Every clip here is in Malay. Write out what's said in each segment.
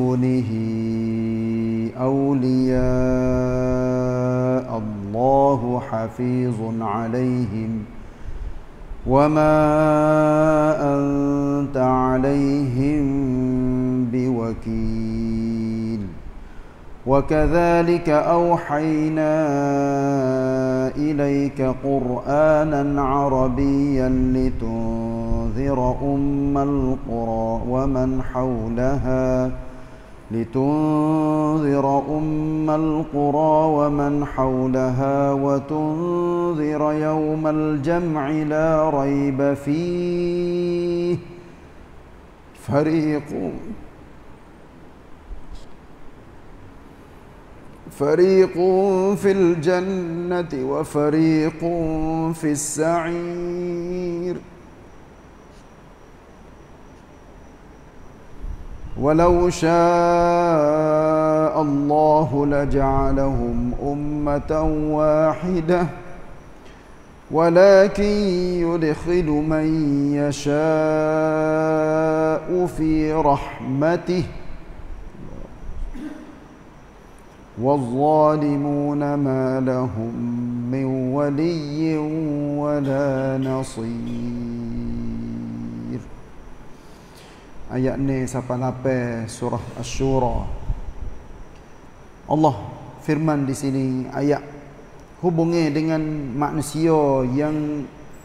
دونه أولياء الله حفيظ عليهم وما أنت عليهم بوكيل وكذلك أوحينا إليك قرآنا عربيا لتنذر أم القرى ومن حولها وتنذر يوم الجمع لا ريب فيه فريق في الجنة وفريق في السعير ولو شاء الله لجعلهم أمة واحدة ولكن يدخل من يشاء في رحمته والظالمون ما لهم من ولي ولا نصير. Ayat ni sampai 8 surah Asy-Syura. Allah firman di sini ayat hubungi dengan manusia yang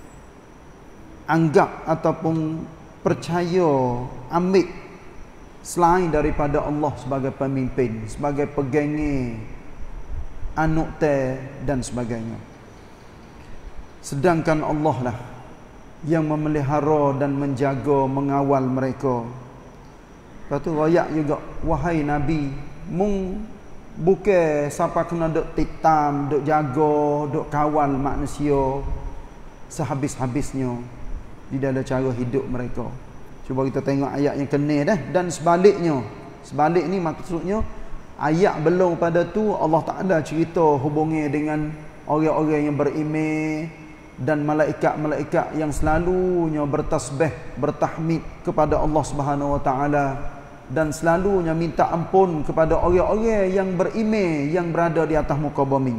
anggap ataupun percaya ambil selain daripada Allah sebagai pemimpin, sebagai pegangi anuk teh dan sebagainya. Sedangkan Allah lah yang memelihara dan menjaga, mengawal mereka. Lepas tu rakyat juga, wahai Nabi, mung bukan siapa kena duk titam, duk jaga, duk kawal manusia sehabis-habisnya di dalam cara hidup mereka. Cuba kita tengok ayat yang kena dah. Dan sebaliknya, sebalik ni maksudnya ayat belum pada tu Allah Ta'ala cerita hubungi dengan orang-orang yang beriman dan malaikat-malaikat yang selalunya bertasbih, bertahmid kepada Allah Subhanahu Wa Ta'ala dan selalunya minta ampun kepada orang-orang yang beriman yang berada di atas muka bumi.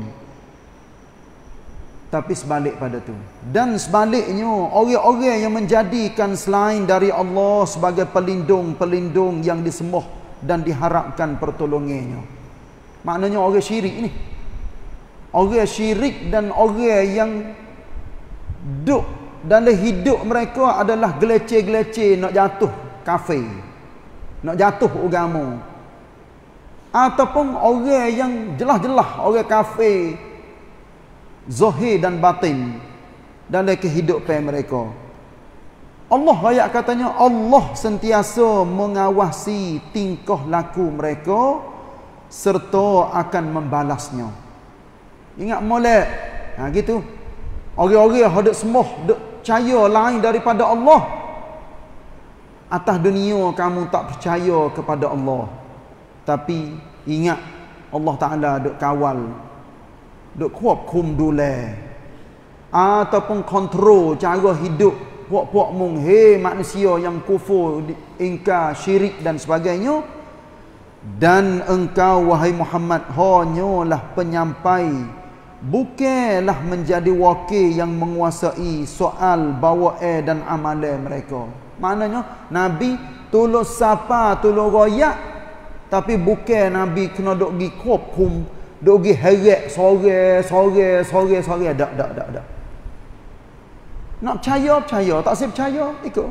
Tapi sebalik pada tu. Dan sebaliknya orang-orang yang menjadikan selain dari Allah sebagai pelindung-pelindung yang disembah dan diharapkan pertolongannya. Maknanya orang syirik ni. Orang syirik dan orang yang duk dalam hidup mereka adalah geleceh-geleceh nak jatuh kafir, nak jatuh agama, ataupun orang yang jelas-jelas orang kafir zahir dan batin dalam kehidupan mereka. Allah ayat katanya Allah sentiasa mengawasi tingkah laku mereka serta akan membalasnya. Ingat molek. Gitu. Orang-orang yang hendak sembah, hendak percaya lain daripada Allah. Atas dunia kamu tak percaya kepada Allah. Tapi ingat Allah Ta'ala duk kawal, duk kuapkum dule, ataupun kontrol cara hidup puak-puak mung, hei manusia yang kufur, ingkar, syirik dan sebagainya. Dan engkau wahai Muhammad hanyalah penyampai, bukanlah menjadi wakil yang menguasai soal bawaan dan amalan mereka. Maknanya Nabi tolong siapa, tolong rakyat, tapi bukan Nabi kena duk gi kuapkum, duk gi heret sore. Tak. Nak percaya, tak saya percaya, ikut.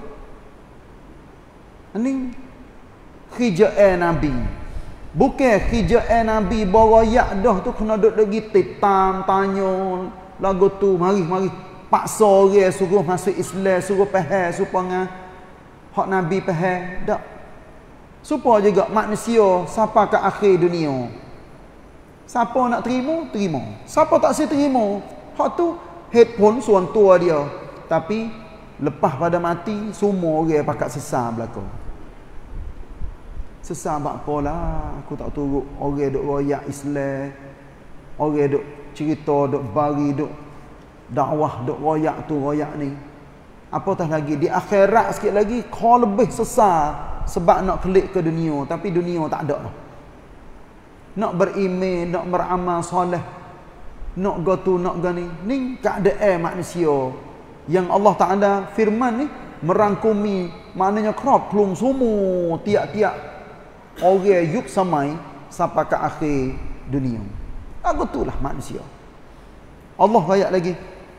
Ini khija'an Nabi. Bukan khija'an Nabi barayak dah tu kena duk gi titam tanya lagu tu mari paksa orang suruh masuk Islam, suruh faham supaya hak Nabi faham. Tak. Supaya juga manusia siapa ke akhir dunia. Siapa nak terima. Siapa tak saya terima, hak tu headphone suan tua dia. Tapi lepas pada mati semua orang pakat sesat belakang. Sesat bak apalah, aku tak turut orang duk royak Islam, orang duk cerita, duk bari, duk dakwah, duk royak tu royak ni. Apatah lagi di akhirat sikit lagi kau lebih sesat sebab nak klik ke dunia, tapi dunia tak ada dah. Nak beriman, nak beramal soleh, nak gotu, nak gani. Ni keadaan manusia yang Allah Ta'ala firman ni merangkumi, maknanya crop klung semua tiap-tiap orang yuk samai sampai ke akhir dunia. Itulah manusia. Allah ayat lagi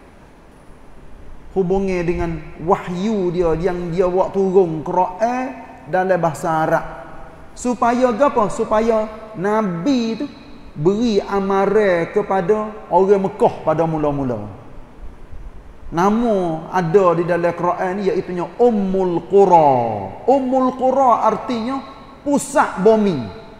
hubungi dengan wahyu dia yang dia buat turun Quran dalam bahasa Arab. Supaya apa? Supaya Nabi tu beri amaran kepada orang Mekah pada mula-mula. Nama ada di dalam Quran ni iaitu Ummul Qura. Ummul Qura artinya pusat bumi.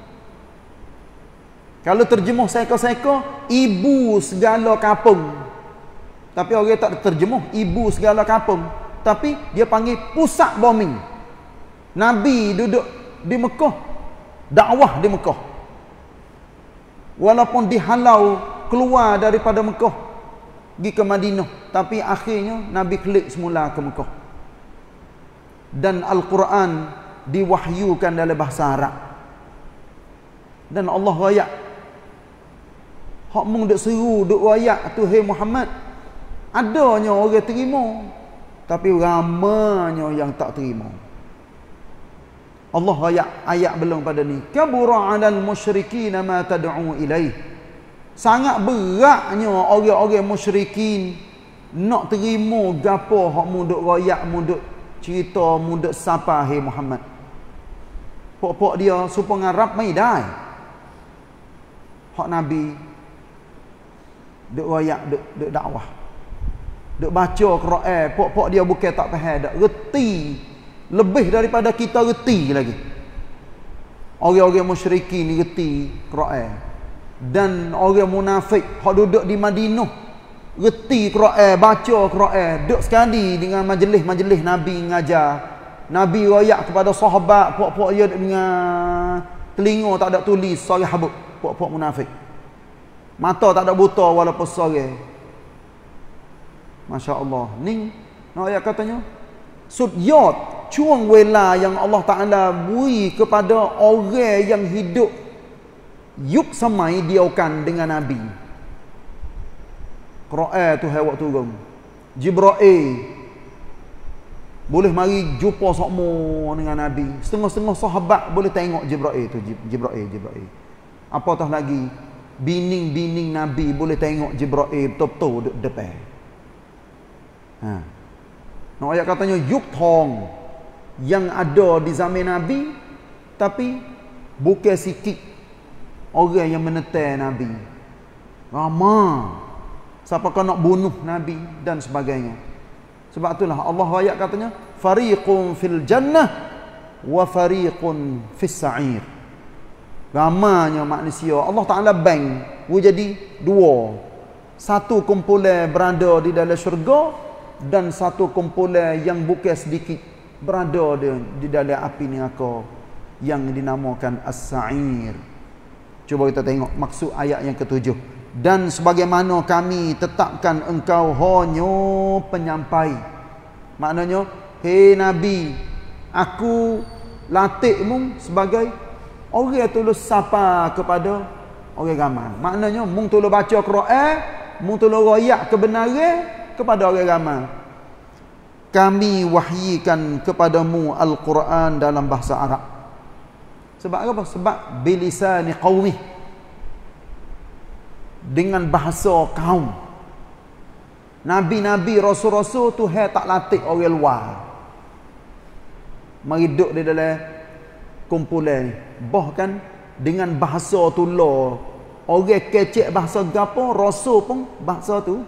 Kalau terjemuh seka-seka, ibu segala kampung. Tapi orang tak terjemuh ibu segala kampung, tapi dia panggil pusat bumi. Nabi duduk di Mekah, dakwah di Mekah. Walaupun dihalau keluar daripada Mekah pergi ke Madinah, tapi akhirnya Nabi klik semula ke Mekah. Dan Al-Quran diwahyukan dalam bahasa Arab. Dan Allah rakyat hak mung duk seru duk rakyat tu, hey Muhammad, adanya orang terima, tapi ramanya yang tak terima. Allah ayat belum pada ni, kabura 'alal musyrikin ma tad'u ilaih. Sangat beratnya orang-orang musyrikin nak terima gapo hak mu duk royak, mu duk cerita, mu duk sapa hey Muhammad. Pok-pok dia supaya ngarap mai dai. Hak Nabi duk royak, duk dakwah, duk baca Quran, pok-pok dia bukan tak faham, dak reti. Lebih daripada kita reti lagi. Orang-orang musyrikin ni reti Quran. Dan orang munafik hak duduk di Madinah reti Quran, baca Quran, duduk sekali dengan majlis-majlis Nabi ngajar. Nabi royak kepada sahabat, pok-pok dia dengan telinga tak ada tulis, sore habuk, pok-pok munafik. Mata tak ada buta walaupun sore. Masya-Allah. Ni nak ayat katanya sudyat cuang wela yang Allah Ta'ala beri kepada orang yang hidup yuk samai diaukan dengan Nabi. Quran tu hai waktu turun. Jibril boleh mari jumpa sokmo dengan Nabi. Setengah-setengah sahabat boleh tengok Jibril tu, Jibril. Apatah lagi bining-bining Nabi boleh tengok Jibril betul-betul duduk depan. Nak ayat katanya yuk thong yang ada di zaman Nabi, tapi bukan sikit orang yang menetai Nabi. Ramai siapa kau nak bunuh Nabi dan sebagainya. Sebab itulah Allah ayat katanya fariqun fil jannah wa fariqun fis sa'ir. Ramanya manusia Allah Ta'ala bang jadi dua. Satu kumpulan berada di dalam syurga, dan satu kumpulan yang bukan sedikit berada di dalam api neraka yang dinamakan as-sa'ir. Cuba kita tengok maksud ayat yang ke-7. Dan sebagaimana kami tetapkan engkau hanya penyampai. Maknanya, hei Nabi, aku latihmu sebagai orang yang tulus sapa kepada orang ramai. Maknanya, mung tulus baca Quran, mung tulus royak kebenaran kepada orang ramai. Kami wahyikan kepadamu Al-Quran dalam bahasa Arab. Sebab apa? Sebab bilisani qaumih, dengan bahasa kaum. Nabi-nabi, rasul-rasul tu tak latih orang luar. Mari duduk di dalam kumpulan ni. Bahkan dengan bahasa tu lo, orang kecek bahasa gapo, rasul pun bahasa tu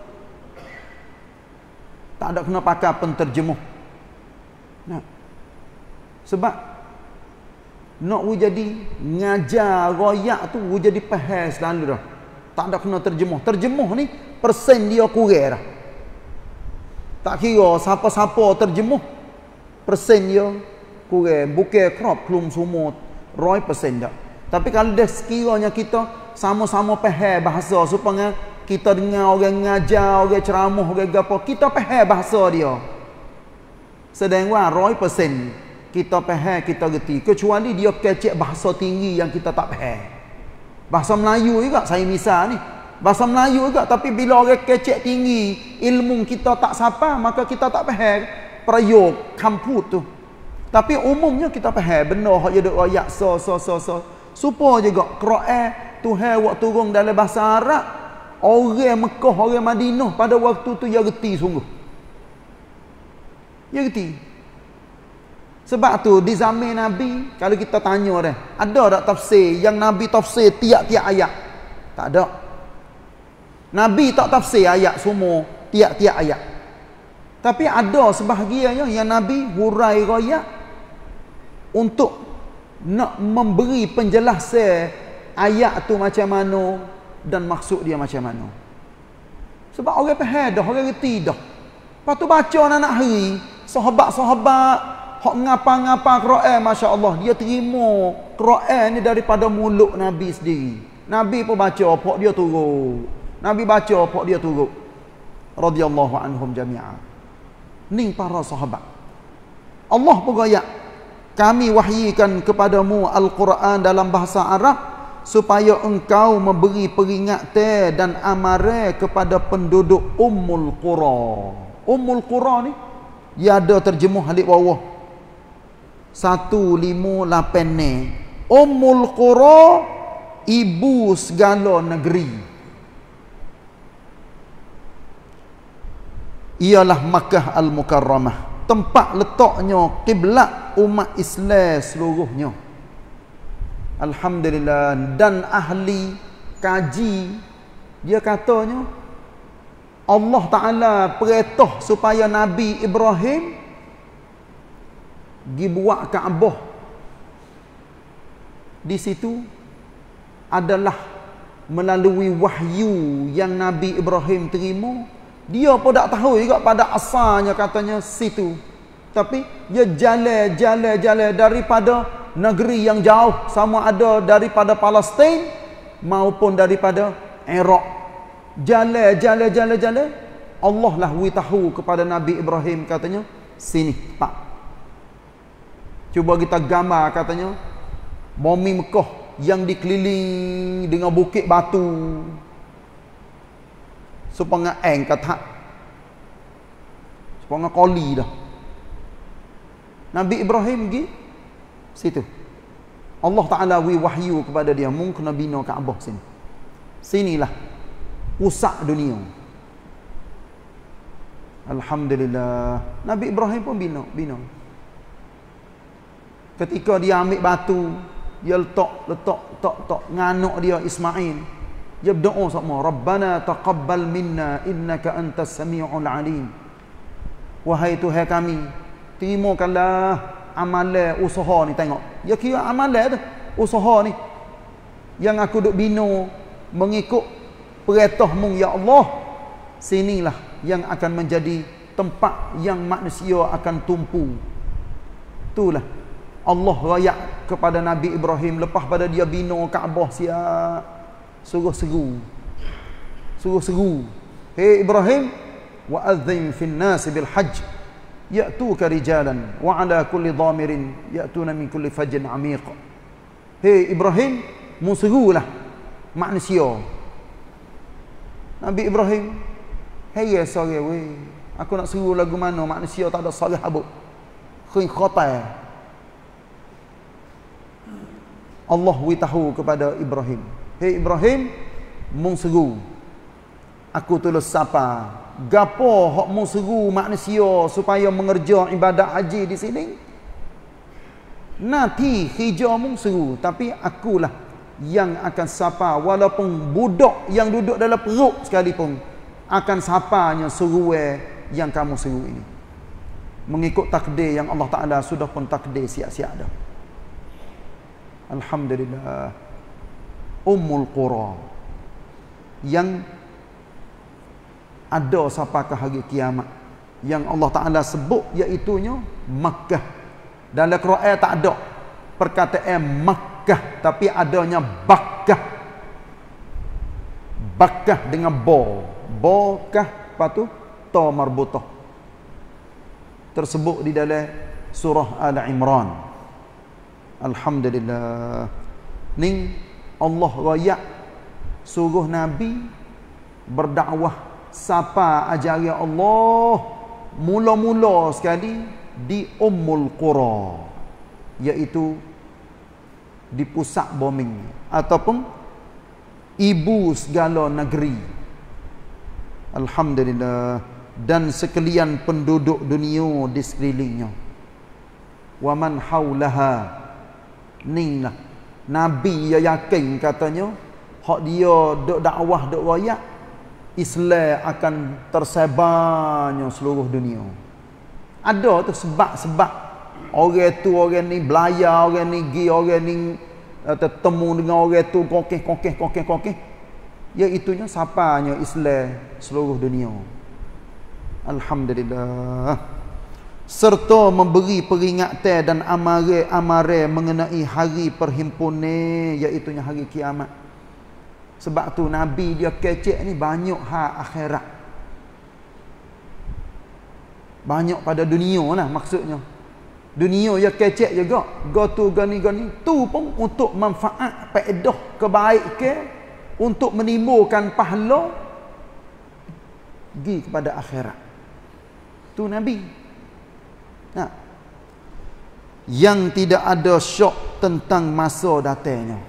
tak ada kena pakai penterjemuh. Nah. Sebab nak jadi ngajar royak tu jadi faham selalu dah. Tak ada kena terjemuh. Terjemuh ni persen dia kurang dah. Tak kira siapa-siapa terjemuh, persen dia kurang. Bukan crop klum semua 100% dah. Tapi kalau dah sekiranya kita sama-sama faham bahasa supaya kita dengar orang ngajar, orang ceramah, orang gapo, kita faham bahasa dia. Sedangkan 100% kita faham, kita reti. Kecuali dia kecek bahasa tinggi yang kita tak faham. Bahasa Melayu juga, saya misal ni. Bahasa Melayu juga, tapi bila orang kecek tinggi, ilmu kita tak sapa, maka kita tak faham perayuk, kamput tu. Tapi umumnya kita faham, benar hak dia duk royak, so. Supaya juga, Quran, Tuhan waktu turun dalam bahasa Arab, orang Mekah, orang Madinah, pada waktu tu, dia reti sungguh. Dia reti. Sebab tu di zaman Nabi, kalau kita tanya dah, ada tak tafsir yang Nabi tafsir tiap-tiap ayat? Tak ada. Nabi tak tafsir ayat semua tiap-tiap ayat. Tapi ada sebahagiannya yang Nabi hurai ayat untuk nak memberi penjelasan ayat tu macam mana dan maksud dia macam mana. Sebab orang faham dah, orang reti dah. Lepas tu baca anak hari, sahabat-sahabat hak ngapa-ngapa Quran, Masya Allah, dia terima Quran ni daripada mulut Nabi sendiri. Nabi pun baca, apa dia turut. Nabi baca, apa dia turut. Radiyallahu anhum jami'ah. Ni para sahabat. Allah pun gaya, kami wahyikan kepadamu Al-Quran dalam bahasa Arab, supaya engkau memberi peringatan dan amaran kepada penduduk Ummul Qura. Ummul Qura ni, dia ada terjemuh alik bawah 158 ni. Ummul Qura, ibu segala negeri. Ialah Makkah Al-Mukarramah, tempat letaknya kiblat umat Islam seluruhnya. Alhamdulillah. Dan ahli kaji, dia katanya Allah Ta'ala perintah supaya Nabi Ibrahim pergi buat Kaabah. Di situ adalah melalui wahyu yang Nabi Ibrahim terima. Dia pun tak tahu juga pada asalnya katanya situ. Tapi dia jalan daripada negeri yang jauh, sama ada daripada Palestin maupun daripada Iraq. Jalan. Allah lah tahu kepada Nabi Ibrahim katanya, sini pak. Cuba kita gambar katanya, bumi Mekah yang dikeliling dengan bukit batu. Supaya kata. Supaya koli dah. Nabi Ibrahim pergi situ. Allah Ta'ala wahyu kepada dia, mungkin kena bina Kaabah sini. Sinilah pusat dunia. Alhamdulillah. Nabi Ibrahim pun bina. Ketika dia ambil batu, dia letak nganak dia Ismail. Dia berdoa sama, Rabbana taqabbal minna innaka antas sami'ul alim. Wahai Tuhan kami, terimakanlah amalan usaha ni. Tengok, dia kira amalan tu, usaha ni yang aku duk bina mengikut perintahmu ya Allah. Sinilah yang akan menjadi tempat yang manusia akan tumpu. Itulah Allah rayak kepada Nabi Ibrahim lepas pada dia bina Kaabah siap. Suruh seru. Hei Ibrahim, wa'adzim fin nas bil hajj ya'tuka rijalan wa ala kulli dhamirin ya'tuna min kulli fajjin 'amiq. Hei Ibrahim, muserulah manusia. Nabi Ibrahim, hei sorry we, aku nak seru lagu mana manusia tak ada sorry habuk. Khin khotai. Allah tahu kepada Ibrahim, hei Ibrahim, mung seru. Aku tulis sapa. Gapo hak mung seru manusia supaya mengerja ibadat haji di sini? Nanti hijau mung seru, tapi akulah yang akan sapa, walaupun budak yang duduk dalam perut sekalipun akan sapanya seruan yang kamu seru ini. Mengikut takdir yang Allah Ta'ala sudah pun takdir siap-siap dah. Alhamdulillah. Ummul Qura yang ada sampai ke hari kiamat, yang Allah Ta'ala sebut iaitunya Makkah. Dalam Quran tak ada perkataan Makkah, tapi adanya Bakkah. Bakkah dengan Bokah, lepas tu ta marbutah. Tersebut di dalam surah Al-Imran. Alhamdulillah. Ni Allah royak suruh Nabi berdakwah siapa ajaran Allah mula-mula sekali di Ummul Qura, iaitu di pusat bombing ataupun ibu segala negeri. Alhamdulillah. Dan sekalian penduduk dunia di sekelilingnya. Wa man haulaha. Inilah Nabi yang yakin katanya hak dia duk dakwah duk royak Islam akan tersebarnya seluruh dunia. Ada tu sebab-sebab orang tu orang ni belayar, orang ni pergi, orang ni bertemu dengan orang tu kokeh. Iaitunya sapanya Islam seluruh dunia. Alhamdulillah. Serta memberi peringatan dan amaran mengenai hari perhimpunan, iaitunya hari kiamat. Sebab tu Nabi dia kecek ni banyak hak akhirat. Banyak pada dunia lah maksudnya. Dunia dia kecek juga. Gotu gani. Tu pun untuk manfaat, faedah, kebaikan, untuk menimbulkan pahala pergi kepada akhirat. Tu Nabi. Nah, yang tidak ada syok tentang masa datangnya.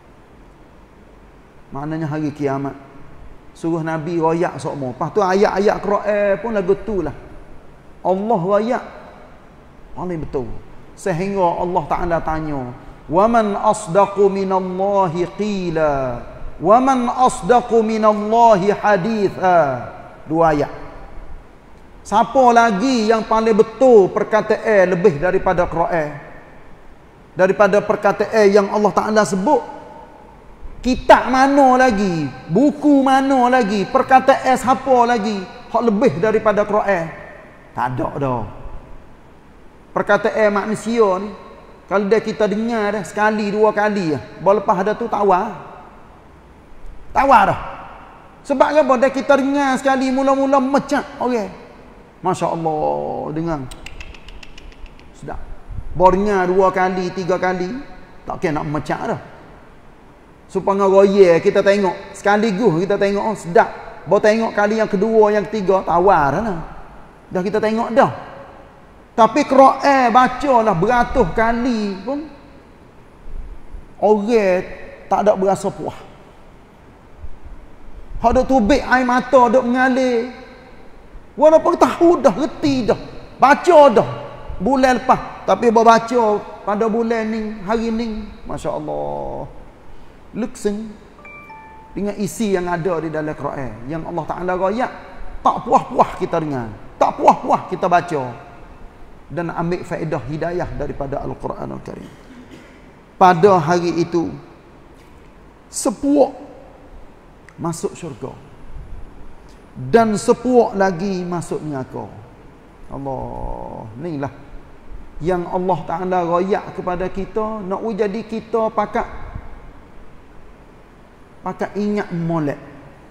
Maknanya hari kiamat. Suruh Nabi royak sokmo. Lepas tu ayat-ayat Quran pun lagu tu lah. Allah royak paling betul. Sehingga Allah Ta'ala tanya, "Wa man asdaqu minallahi qila, wa man asdaqu minallahi haditha." Dua ayat. Siapa lagi yang paling betul perkataan lebih daripada Quran? Daripada perkataan yang Allah Ta'ala sebut. Kitab mana lagi? Buku mana lagi? Perkataan siapa lagi? Hak lebih daripada Quran? Tak ada dah. Perkataan manusia ni, kalau dah kita dengar dah sekali, dua kali lah. Baru lepas ada tu tawar. Tawar dah. Sebab apa? Dah kita dengar sekali, mula-mula mecak. Okey. Masya Allah, dengar sedap. Bornya dua kali, tiga kali, tak kena nak mecak dah. Supaya roye kita tengok sekaligus, kita tengok oh sedap. Baru tengok kali yang kedua, yang ketiga, tawar dah. Dah kita tengok dah. Tapi Quran bacalah beratus kali pun orang tak ada berasa puas. Hak duk tubik air mata, duk mengalir. Walaupun tahu dah, reti dah, baca dah bulan lepas, tapi baca pada bulan ni, hari ni, Masya Allah, lekseng dengan isi yang ada di dalam Quran yang Allah Ta'ala royak. Tak puas-puas kita dengar, tak puas-puas kita baca dan ambil faedah hidayah daripada Al-Quran Al-Karim. Pada hari itu sepuak masuk syurga dan sepuak lagi masuk neraka. Allah, inilah yang Allah Ta'ala royak kepada kita, nak jadi kita pakat ingat molek.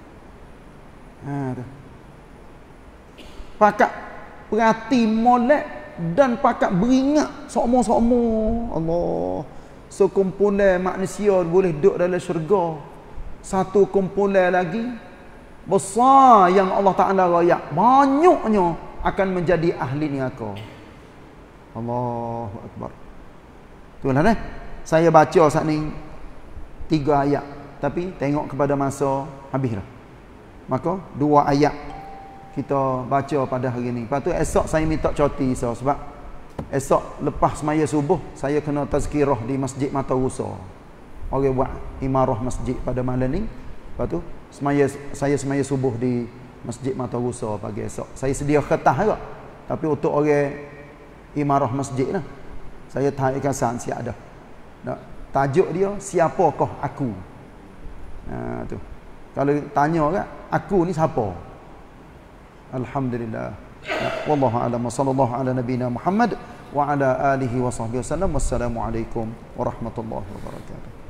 Pakat perhati molek dan pakat beringat sokmo-sokmo. Allah, sekumpulan manusia boleh duduk dalam syurga, satu kumpulan lagi besar yang Allah Ta'ala royak banyaknya akan menjadi ahli neraka. Allahu Akbar. Itulah saya baca saat ni 3 ayat, tapi tengok kepada masa habislah. Maka 2 ayat kita baca pada hari ni. Lepas tu esok saya minta cuti sebab esok lepas semaya subuh saya kena tazkirah di Masjid Mata Rusa. Orang buat imarah masjid pada malam ni. Lepas tu saya semaya subuh di Masjid Mata Rusa pagi esok. Saya sedia khatah juga. Tapi untuk orang imarah masjid lah, saya taikkan siap ada. Tajuk dia, siapakah aku? Tu. Kalau tanya kan, aku ni siapa? Alhamdulillah. Wallahu a'lam. Sallallahu ala nabiyina Muhammad wa ala alihi wa sahbihi wasallam. Wassalamualaikum warahmatullahi wabarakatuh.